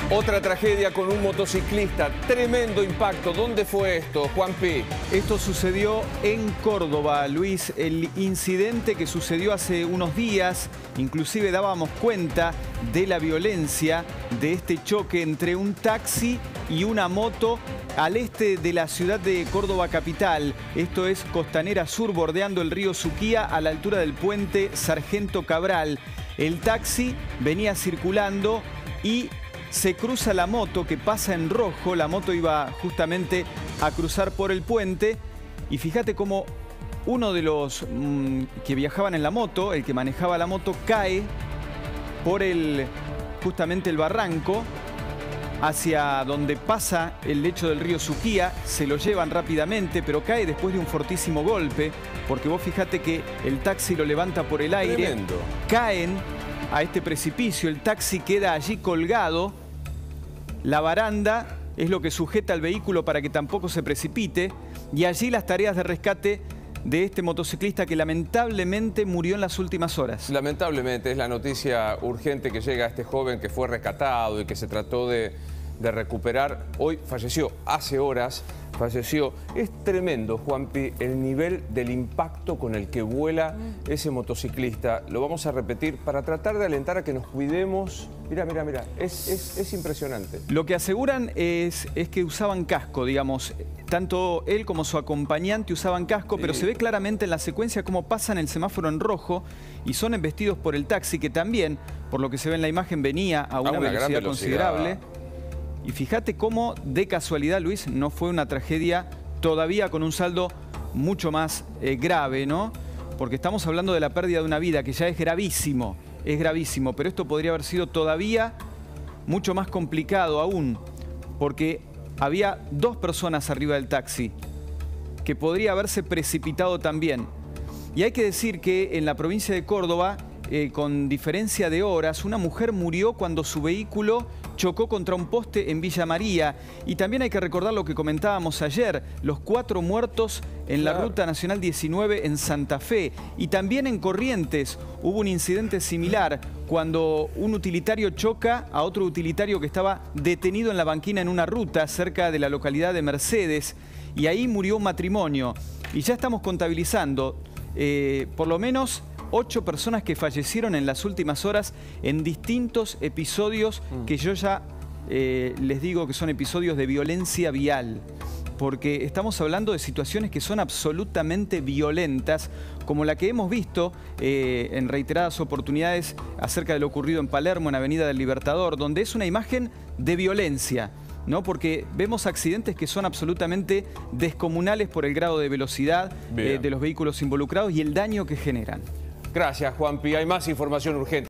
Otra tragedia con un motociclista, tremendo impacto. ¿Dónde fue esto, Juanpi? Esto sucedió en Córdoba, Luis. El incidente que sucedió hace unos días, inclusive dábamos cuenta de la violencia de este choque entre un taxi y una moto al este de la ciudad de Córdoba capital. Esto es Costanera Sur, bordeando el río Suquía a la altura del puente Sargento Cabral. El taxi venía circulando y se cruza la moto que pasa en rojo. La moto iba justamente a cruzar por el puente y fíjate cómo uno de los que viajaban en la moto, el que manejaba la moto, cae por justamente el barranco hacia donde pasa el lecho del río Suquía. Se lo llevan rápidamente, pero cae después de un fortísimo golpe, porque vos fíjate que el taxi lo levanta por el aire. Tremendo. Caen a este precipicio, el taxi queda allí colgado, la baranda es lo que sujeta al vehículo para que tampoco se precipite, y allí las tareas de rescate de este motociclista que lamentablemente murió en las últimas horas. Lamentablemente es la noticia urgente que llega a este joven que fue rescatado y que se trató de recuperar. Hoy falleció, hace horas falleció. Es tremendo, Juanpi, el nivel del impacto con el que vuela ese motociclista. Lo vamos a repetir para tratar de alentar a que nos cuidemos. Mira, mira, mira, es impresionante. Lo que aseguran es que usaban casco, digamos. Tanto él como su acompañante usaban casco, sí. Pero se ve claramente en la secuencia cómo pasan el semáforo en rojo y son embestidos por el taxi, que también, por lo que se ve en la imagen, venía a una velocidad considerable. Y fíjate cómo, de casualidad, Luis, no fue una tragedia todavía con un saldo mucho más grave, ¿no? Porque estamos hablando de la pérdida de una vida, que ya es gravísimo, pero esto podría haber sido todavía mucho más complicado aún, porque había dos personas arriba del taxi, que podría haberse precipitado también. Y hay que decir que en la provincia de Córdoba, con diferencia de horas, una mujer murió cuando su vehículo chocó contra un poste en Villa María. Y también hay que recordar lo que comentábamos ayer, los 4 muertos en la Ruta Nacional 19 en Santa Fe. Y también en Corrientes hubo un incidente similar, cuando un utilitario choca a otro utilitario que estaba detenido en la banquina en una ruta cerca de la localidad de Mercedes. Y ahí murió un matrimonio. Y ya estamos contabilizando por lo menos 8 personas que fallecieron en las últimas horas en distintos episodios que yo ya les digo que son episodios de violencia vial. Porque estamos hablando de situaciones que son absolutamente violentas, como la que hemos visto en reiteradas oportunidades acerca de lo ocurrido en Palermo, en Avenida del Libertador, donde es una imagen de violencia, ¿no? Porque vemos accidentes que son absolutamente descomunales por el grado de velocidad de los vehículos involucrados y el daño que generan. Gracias, Juanpi. Hay más información urgente.